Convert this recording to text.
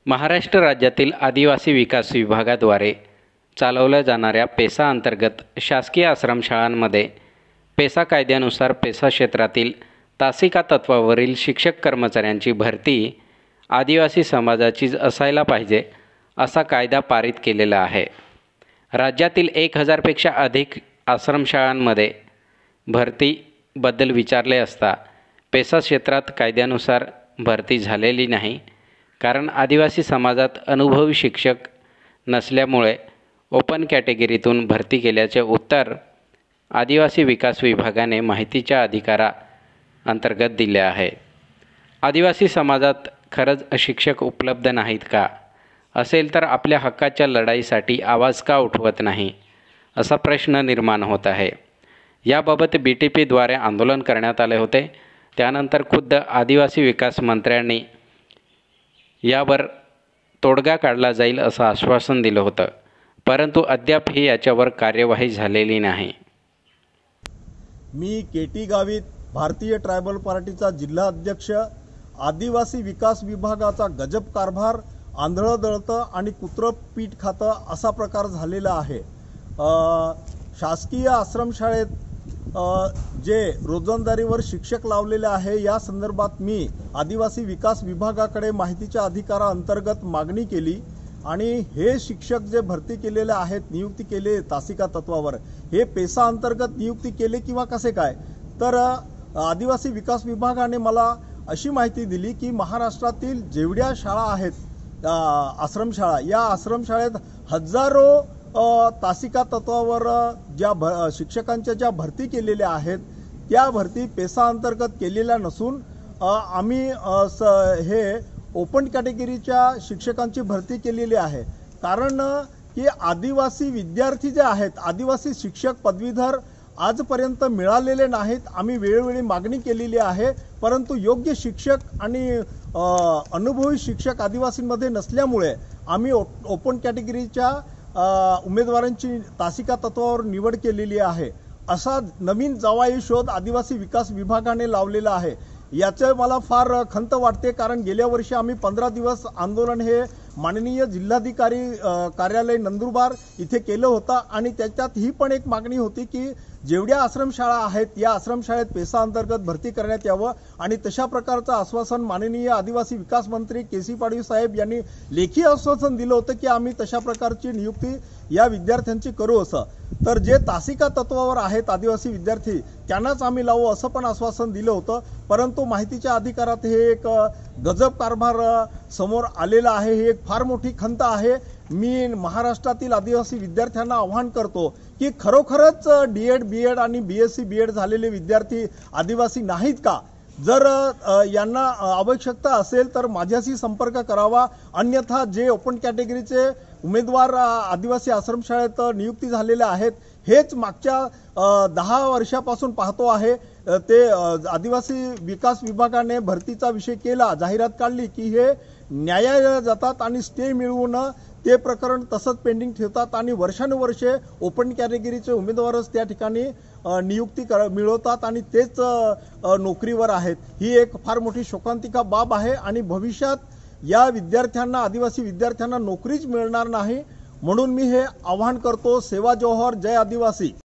महाराष्ट्र राज्यातील आदिवासी विकास विभागाद्वारे चालवल्या जाणाऱ्या पेसा अंतर्गत शासकीय आश्रमशाळांमध्ये पेसा कायद्यानुसार पेसा क्षेत्रातील तासिका तत्वावरील शिक्षक कर्मचाऱ्यांची भरती आदिवासी समाजाचीच असायला पाहिजे असा कायदा पारित केलेला आहे। राज्यातील 1000पेक्षा अधिक आश्रमशाळांमध्ये भरतीबद्दल विचारले असता पेसा क्षेत्रात कायद्यानुसार भरती झालेली नाही, कारण आदिवासी समाजात अनुभवी शिक्षक नसल्यामुळे ओपन कॅटेगरीतून भरती केल्याचे उत्तर आदिवासी विकास विभागाने माहितीच्या अधिकाराअंतर्गत दिले आहे। आदिवासी समाजात खरंच शिक्षक उपलब्ध नाहीत का? असेल तर आपल्या हक्काच्या लढाईसाठी आवाज का उठवत नाही, असा प्रश्न निर्माण होत आहे। याबाबत BTPद्वारे आंदोलन करण्यात आले होते। त्यानंतर खुद्द आदिवासी विकास मंत्र्यांनी यावर तोडगा काढला जाईल असं आश्वासन दिलं होतं, परंतु अद्यापही याच्यावर कार्यवाही झालेली नाही। मी KT गावित, भारतीय ट्रायबल पार्टीचा जिल्हा अध्यक्ष। आदिवासी विकास विभागाचा गजब कारभार, आंधळं दळतं आणि कुत्रं पीठ खातं असा प्रकार झालेला आहे। शासकीय आश्रमशाळेत जे रोजंदारीवर शिक्षक लावलेले आहे, या संदर्भात मी आदिवासी विकास विभागाकडे माहितीच्या अधिकाराअंतर्गत मागणी केली आणि हे शिक्षक जे भरती केलेले आहेत, नियुक्ती केले तासिका तत्वावर, हे पेसा अंतर्गत नियुक्ती केले किंवा कसे काय? तर आदिवासी विकास विभागाने मला अशी माहिती दिली की महाराष्ट्रातील जेवढ्या शाळा आहेत आश्रमशाळा, या आश्रमशाळेत हजारो तासिका तत्वावर ज्या शिक्षकांच्या ज्या भरती केलेल्या आहेत, त्या भरती पेसा अंतर्गत केलेल्या नसून आम्ही हे ओपन कॅटेगरीच्या शिक्षकांची भरती केलेली आहे। कारण की आदिवासी विद्यार्थी जे आहेत, आदिवासी शिक्षक पदवीधर आजपर्यंत मिळालेले नाहीत। आम्ही वेळोवेळी मागणी केलेली आहे, परंतु योग्य शिक्षक आणि अनुभवी शिक्षक आदिवासींमध्ये नसल्यामुळे आम्ही ओपन कॅटेगरीच्या उमेदवारांची तासिका तत्वावर निवड केलेली आहे। असा नवीन जवाई शोध आदिवासी विकास विभागाने लावलेला आहे। याचे मला फार खंत वाटते, कारण गेल्या वर्षी आम्ही 15 दिवस आंदोलन हे माननीय जिल्हाधिकारी कार्यालय नंदुरबार इथे केलं होतं आणि त्याच्यात ही पण एक मागणी होती की जेवढ्या आश्रमशाळा आहेत, या आश्रमशाळेत पेसा अंतर्गत भरती करण्यात यावं आणि तशा प्रकारचं आश्वासन माननीय आदिवासी विकास मंत्री KC पाडवी साहेब यांनी लेखी आश्वासन दिलं होतं की आम्ही तशा प्रकारची नियुक्ती या विद्यार्थ्यांची करू असं। तर जे तासिका तत्वावर आहेत आदिवासी विद्यार्थी, त्यांनाच आम्ही लावू असं पण आश्वासन दिलं होतं, परंतु माहितीच्या अधिकारात हे एक गजब कारभार समोर आलेला आहे। ही एक फार मोठी खंत आहे। मी महाराष्ट्रातील आदिवासी विद्यार्थ्यांना आवाहन करतो की खरोखरच D.Ed, B.Ed आणि BSc B.Ed झालेले विद्यार्थी आदिवासी नाहीत का? जर यांना आवश्यकता असेल तर माझ्याशी संपर्क करावा, अन्यथा जे ओपन कॅटेगरीचे उमेदवार आदिवासी आश्रमशाळेत नियुक्ती झालेले आहेत, हेच मागच्या 10 वर्षापासून पाहतो आहे। ते आदिवासी विकास विभागाने भरतीचा विषय केला, जाहिरात काढली की हे न्यायालयात जातात आणि स्टे मिळवून ते प्रकरण तसंच पेंडिंग ठेवतात आणि वर्षानुवर्षे ओपन कॅटेगरीचे उमेदवारच त्या ठिकाणी नियुक्ती मिळवतात आणि तेच नोकरीवर आहेत। ही एक फार मोठी शोकांतिका बाब आहे आणि भविष्यात या विद्यार्थ्यांना, आदिवासी विद्यार्थ्यांना नोकरीच मिळणार नाही। म्हणून मी हे आवाहन करतो, सेवा जोहर, जय आदिवासी।